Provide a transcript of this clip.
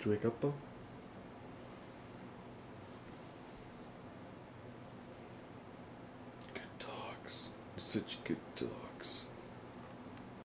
Did you wake up, Bo? Good dogs. Such good dogs.